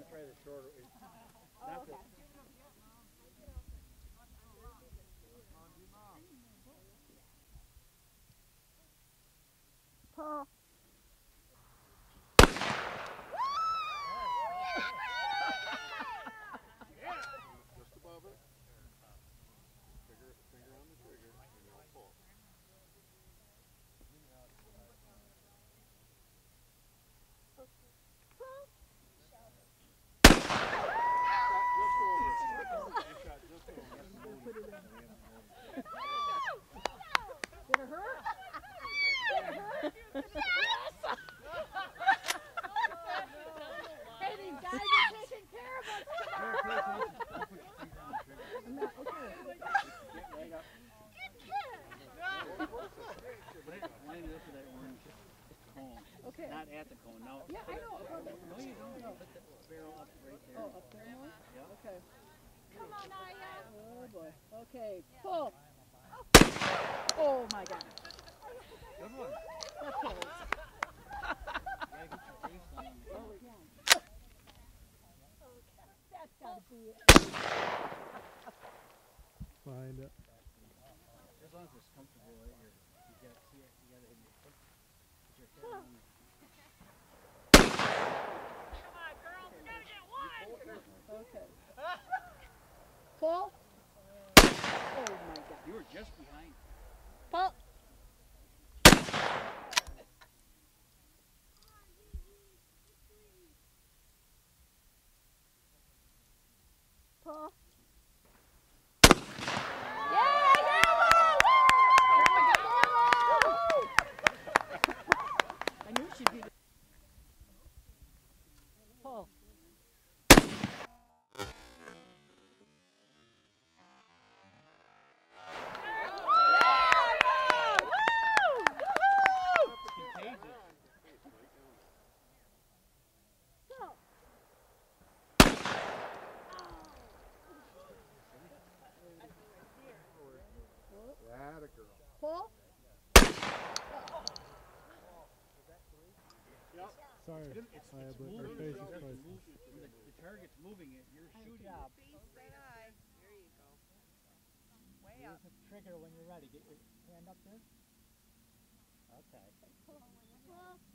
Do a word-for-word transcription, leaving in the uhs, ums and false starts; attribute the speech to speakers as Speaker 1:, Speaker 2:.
Speaker 1: to try the shorter. Not the,
Speaker 2: Paul.
Speaker 3: Just above it. Finger, finger on the trigger, and you'll pull.
Speaker 2: Did it hurt? Did it hurt? Yes! Hey, these guys are taking care of us tomorrow. I'm not, okay.
Speaker 1: right up. When you look at that orange cone,
Speaker 2: Okay.
Speaker 1: not at the cone, no.
Speaker 2: Yeah, I know.
Speaker 1: No, you don't. No. Put the barrel up right there.
Speaker 2: Oh, up there more?
Speaker 1: Yeah.
Speaker 2: Okay.
Speaker 4: Come on, Aya.
Speaker 2: Oh boy. Okay, pull. Oh my God.
Speaker 1: Good one.
Speaker 2: That pulls.
Speaker 1: Gotta get your face on it.
Speaker 2: Oh yeah. That's gotta be it.
Speaker 5: Find it.
Speaker 1: As long as it's comfortable, right? You're, you gotta see it. You gotta hit your foot. Put your head on it.
Speaker 4: Come on, girls. We gotta get one.
Speaker 2: Okay. Pull. Oh my God.
Speaker 1: You were just behind.
Speaker 2: Pull. Pull. I knew she'd be. Pull.
Speaker 3: That a girl.
Speaker 2: Pull.
Speaker 3: Yep.
Speaker 5: Sorry.
Speaker 1: It's,
Speaker 5: I
Speaker 1: it's
Speaker 5: have her
Speaker 1: moving.
Speaker 5: face is
Speaker 1: It's
Speaker 5: close.
Speaker 1: move, when the, the target's moving it, you're shooting.
Speaker 4: Good job. Right eye. There you go. Way up.
Speaker 6: Use the trigger when you're ready. Get your hand up there. Okay.
Speaker 2: Pull.